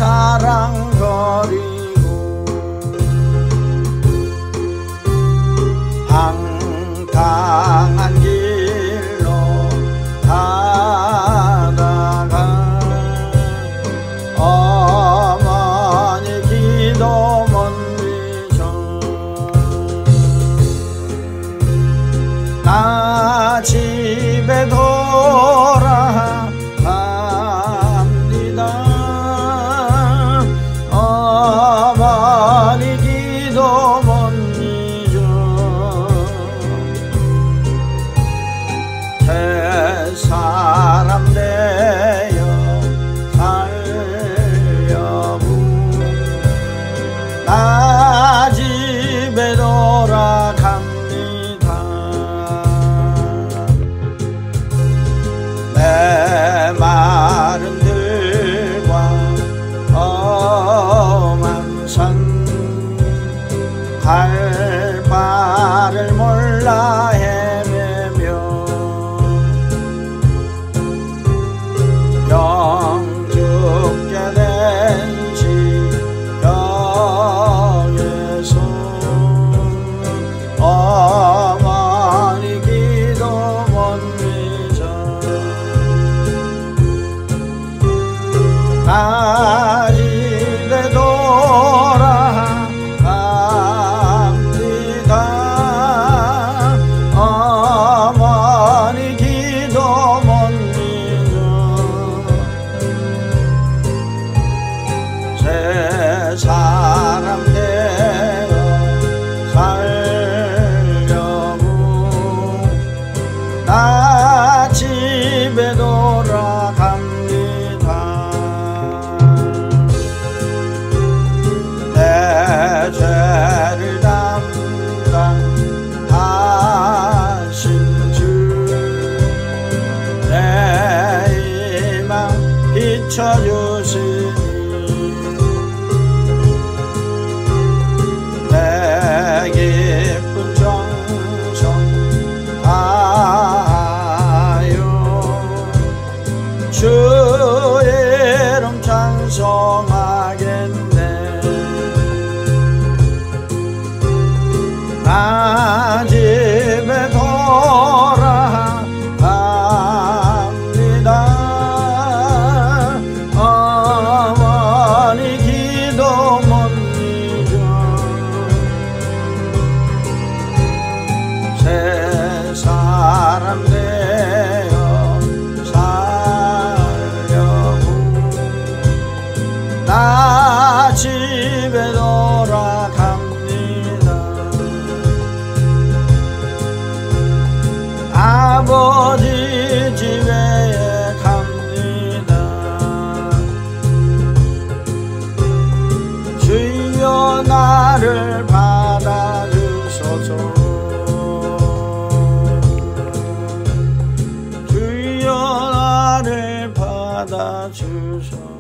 사랑거리고 방탕한 길로 가다가 어머니 기도 못 잊어 나 집에 돌아갑니다. 어머니 기도 못 잊어 새 사람 되어 살려고 나 집에 돌아갑니다. 내 마른 들과 험한 산 갈 바를 몰라 헤매며 영 죽게 된 시경에서 어머니 기도 못 잊어 나 집에 돌아갑니다. 어머니 기도 못 잊어 새 사람 되어 살려고 나 집에 돌아갑니다. 내 죄를 담당하신 주 내 희망 비춰주시니 내 기쁜 정성 다하여 주의 이름 찬송하겠네. 나 집에 돌아갑니다. 어머니 기도 못 잊어 새 사람 되어 살려고 나 집에 돌아갑니다. 아버지 집에 갑니다. 주여 나를 받아주소서. 주여 나를 받아주소서.